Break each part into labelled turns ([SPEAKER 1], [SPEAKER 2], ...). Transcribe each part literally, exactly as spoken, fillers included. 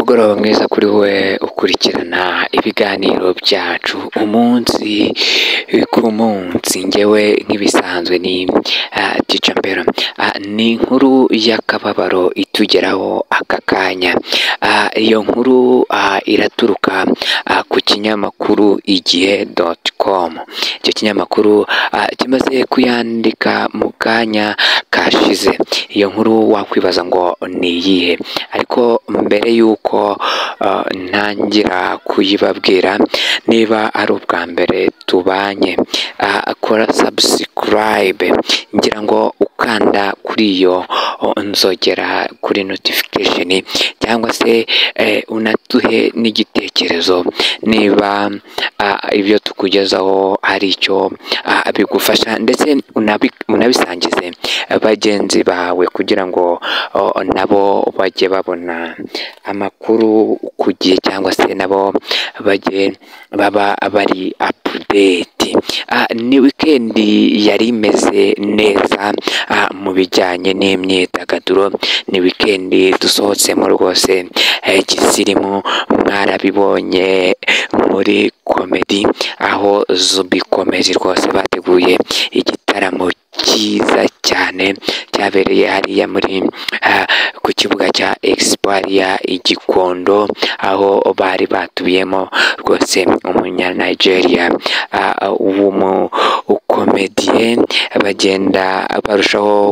[SPEAKER 1] umugoroba mwiza kuri we ukurikirana ibiganiro byacu umunsi ku munsi. Ngewe nk'ibisanzwe ni uh, Teacher Mbera. Uh, ni inkuru y'akababaro itugeraho aka kanya. Uh, iyo nkuru uh, iraturuka uh, ku kinyamakuru igihe dot com. Icyo kinyamakuru uh, kimaze kuyandika mu kanya kashize. Iyo nkuru wakwibaza ngo ni iyihe, ariko mbere yuko uh, ntangira kuyibabwira, niba ari ubwa mbere tubanye, uh, kora subscribe, ngira ngo ukanda kuri iyo nzogera kuri notification, cyangwa se eh, unatuhe n'igitekerezo niba uh, ibyo tukugezaho hari icyo uh, bigufasha, ndetse unabi, unabisangize bagenzi bawe kugira ngo uh, nabo bajye babona amakuru ku gihe, cyangwa se nabo bajye baba bari update. Uh, ni weekend yari imeze neza uh, mu bijyanye n'imyidagaduro. Ni weekend dusohotsemo rwose eh, gisirimu, mwarabibonye muri comedy, aho Zubi Comedy rwose bateguye igitaramo cyiza cyane cyabereye hariya muri uh, ku kibuga cya Exparia Igikondo, aho bari batubiyemo rwose umunya Nigeria uh, w'umu comedian, bagenda barushaho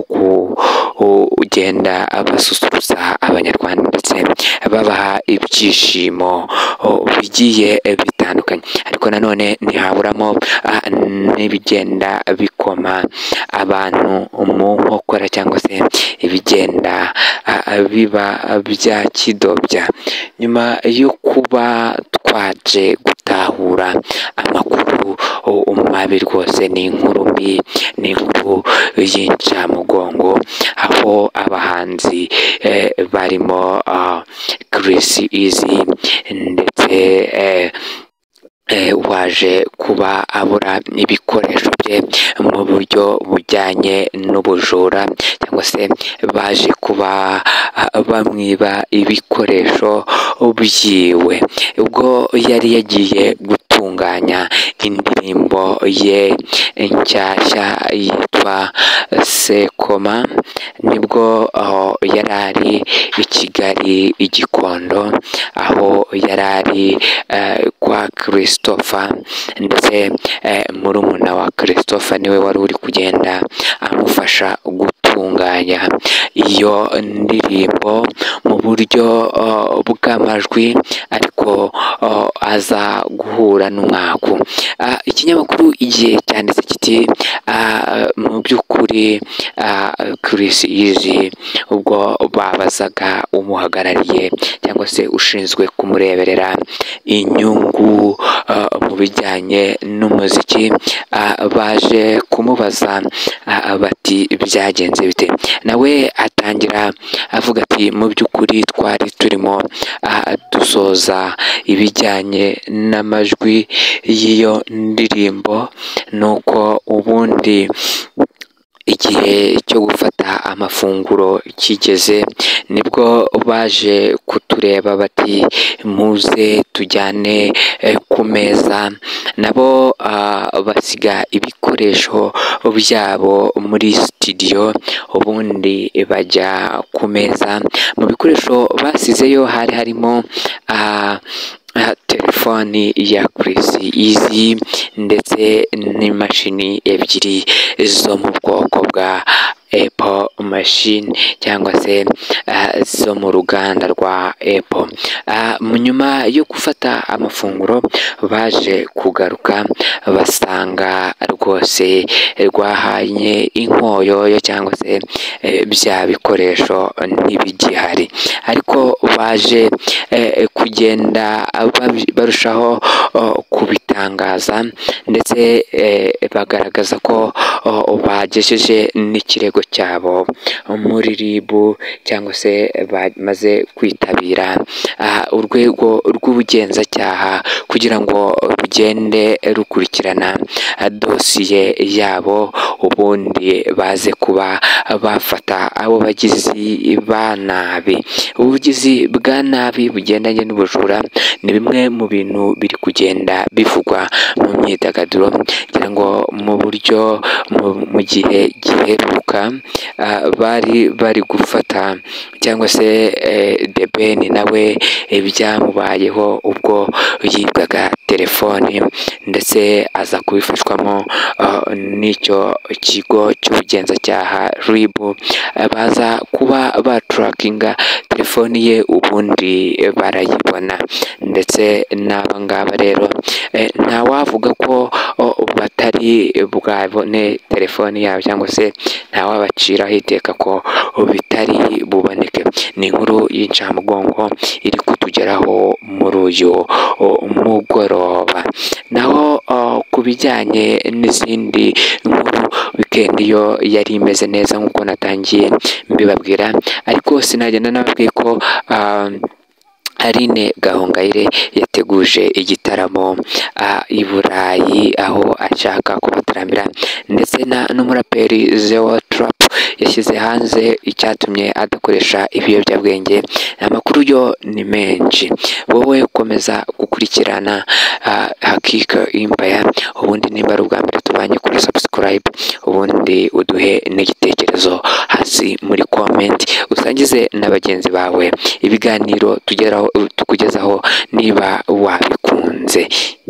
[SPEAKER 1] kugenda basusurutsa abanyarwanda ndetse babaha ibyishimo bigiye bitandukanye. Ariko nanone ntihaburamo uh, n'ibigenda bikoma abantu mu nkokora, cyangwa se ibigenda uh, biba bya kidobya. Nyuma yo kuba twaje gutahura amakuru mabi rwose, ni inkuru mbi, ni inkuru y'incamugongo, aho abahanzi eh, barimo uh, Chris Easy ndetse eh, Eh, waje kuba abura ibikoresho bye mu buryo bujyanye n'ubujura, cyangwa se baje kuba uh, bamwiba ibikoresho byiwe ubwo yari yagiye gutunganya indirimbo ye nshyashya yitwa Sekoma. Nibwo uh, yari ari i Kigali Igikondo, aho yari ari uh, kwa Christopher, ndetse eh, murumuna wa Christopher niwe wari uri kugenda amufasha gutunganya iyo ndirimbo mu buryo uh, bw'amajwi, ariko uh, aza guhura n'umwaku. Uh, ikinyamakuru igihe cyanditse kiti uh, mu by'ukuri uh, Chris Easy ubwo babazaga umuhagarariye, cyangwa se ushinzwe kumureberera inyungu uh, mu bijyanye n'umuziki, uh, baje kumubaza uh, bati byagenze bite. Nawe atangira avuga ati mu by'ukuri twari turimo uh, dusoza ibijyanye n'amajwi y'iyo ndirimbo, nuko ubundi igihe cyo gufata amafunguro kigeze, nibwo baje kutureba bati muze tujyane eh, ku meza. Nabo uh, basiga ibikoresho byabo muri studio, ubundi bajya ku meza. Mu bikoresho basizeyo hari harimo uh, Uh, telefoni ya Chris Easy ndetse n'imashini ebyiri zo mu bwoko bwa Apple machine, cyangwa se uh, zo mu ruganda rwa Apple. Uh, nyuma yo gufata amafunguro baje kugaruka basanga rwose rwahanye inkoyoyo, cyangwa se eh, bya bikoresho ntibigihari, ariko baje eh, kugenda barushaho uh, kubitangaza ndetse bagaragaza ko bagejeje n'ikirego cyabo muri R I B cyangwa se bamaze kwitabira urwego rw'ubugenzacyaha kugira ngo rugende rukurikirana dosiye yabo, ubundi baze kuba bafata abo bagizi ba nabi. Ubugizi bwa nabi bugendanye n'ubujura ni bimwe mu bintu biri kugenda bivugwa mu myidagaduro, kugira ngo mu buryo mu gihe giheruka bari bari gufata cyangwa se The Ben nawe byamubayeho ubwo yibwaga telefoni ndetse aza kubifashwamo n'icyo kigo cy'ubugenzacyaha R I B, baza kuba baturakinga telefoni ye ubundi barayibona. Ndetse n'aba ngaba rero ntawavuga ko batari bwabone telefoni yabo cyangwa se ntawabaciraho iteka ko bitari buboneke. Ni inkuru y'incamugongo iri kutugeraho muri uyu mugoroba. Naho ku bijyanye n'izindi nkuru, weekend yo yari imeze neza nk'uko natangiye mbibabwira, ariko sinagenda nababwiye ko Aline Gahongayire yateguje igitaramo i Burayi aho ashaka kubataramira, ndetse n'umuraperi Zeo Trap yashyize hanze icyatumye adakoresha ibiyobyabwenge. Amakuru yo ni menshi, wowe ukomeza gukurikirana Hakika Empire, ubundi nimba ari ubwa mbere tubanye kuri subscribe, ubundi uduhe n'igitekerezo hasi muri comment, usangize na bagenzi bawe ibiganiro tugeraho tukugezaho niba wabikunze.